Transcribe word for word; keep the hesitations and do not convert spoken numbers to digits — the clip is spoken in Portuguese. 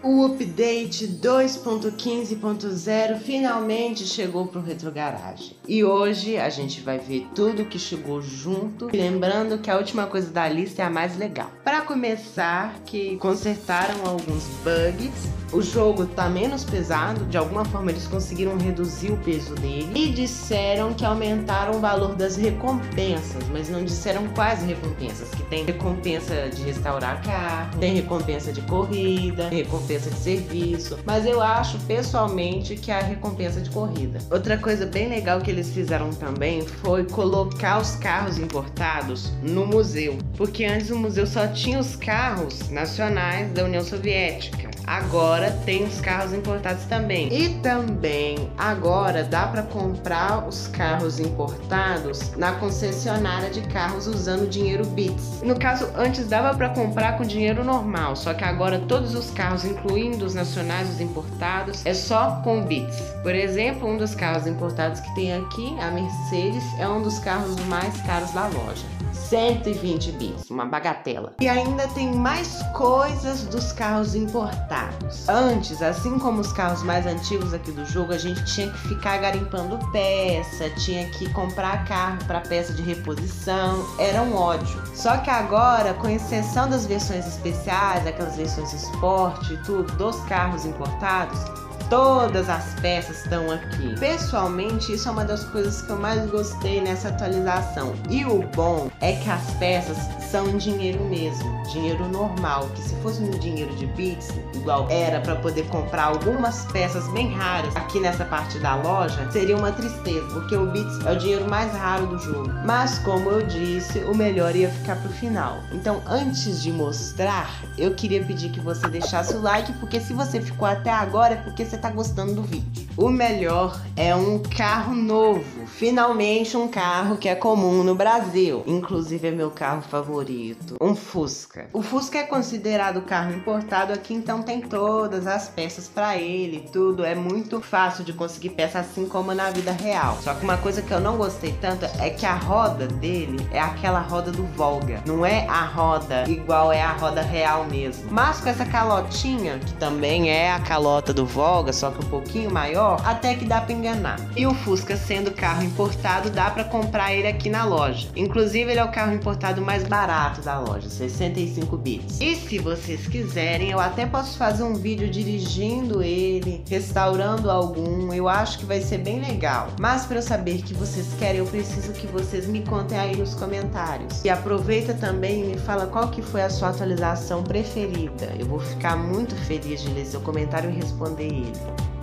O update dois ponto quinze ponto zero finalmente chegou para o Retro Garage. E hoje a gente vai ver tudo que chegou junto. Lembrando que a última coisa da lista é a mais legal. Para começar, que consertaram alguns bugs. O jogo tá menos pesado, de alguma forma eles conseguiram reduzir o peso dele. E disseram que aumentaram o valor das recompensas, mas não disseram quais recompensas. Que tem recompensa de restaurar carro, tem recompensa de corrida, recompensa de serviço, mas eu acho pessoalmente que é a recompensa de corrida. Outra coisa bem legal que eles fizeram também foi colocar os carros importados no museu, porque antes o museu só tinha os carros nacionais da União Soviética. Agora tem os carros importados também. E também agora dá para comprar os carros importados na concessionária de carros usando dinheiro Bits. No caso, antes dava para comprar com dinheiro normal, só que agora todos os carros, incluindo os nacionais e os importados, é só com Bits. Por exemplo, um dos carros importados que tem aqui, a Mercedes, é um dos carros mais caros da loja. cento e vinte bits, uma bagatela. E ainda tem mais coisas dos carros importados. Antes, assim como os carros mais antigos aqui do jogo, a gente tinha que ficar garimpando peça, tinha que comprar carro para peça de reposição, era um ódio. Só que agora, com exceção das versões especiais, aquelas versões Sport e tudo, dos carros importados, todas as peças estão aqui. Pessoalmente, isso é uma das coisas que eu mais gostei nessa atualização. E o bom é que as peças são em dinheiro mesmo, dinheiro normal, que se fosse um dinheiro de bits, igual era para poder comprar algumas peças bem raras aqui nessa parte da loja, seria uma tristeza, porque o bits é o dinheiro mais raro do jogo. Mas como eu disse, o melhor ia ficar pro final. Então, antes de mostrar, eu queria pedir que você deixasse o like, porque se você ficou até agora é porque você tá gostando do vídeo. O melhor é um carro novo, finalmente um carro que é comum no Brasil, inclusive é meu carro favorito, um Fusca. O Fusca é considerado carro importado aqui, então tem todas as peças para ele, tudo é muito fácil de conseguir peça, assim como na vida real. Só que uma coisa que eu não gostei tanto é que a roda dele é aquela roda do Volga, não é a roda igual é a roda real mesmo, mas com essa calotinha, que também é a calota do Volga, só que um pouquinho maior, até que dá pra enganar. E o Fusca, sendo carro importado, dá pra comprar ele aqui na loja. Inclusive, ele é o carro importado mais barato da loja, sessenta e cinco bits. E se vocês quiserem, eu até posso fazer um vídeo dirigindo ele, restaurando algum, eu acho que vai ser bem legal. Mas para eu saber que vocês querem, eu preciso que vocês me contem aí nos comentários. E aproveita também e me fala qual que foi a sua atualização preferida. Eu vou ficar muito feliz de ler seu comentário e responder ele.